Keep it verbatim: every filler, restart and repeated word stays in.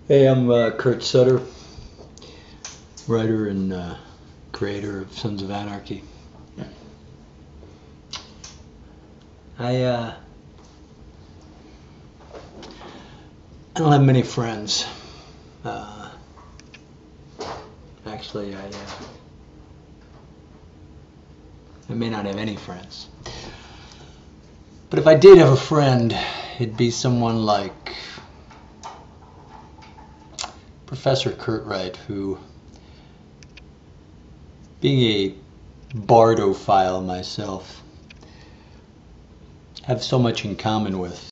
Hey, I'm uh, Kurt Sutter, writer and uh, creator of Sons of Anarchy. I uh, I don't have many friends. Uh, actually, I uh, I may not have any friends. But if I did have a friend, it'd be someone like Professor Curtright, who, being a bardophile myself, have so much in common with.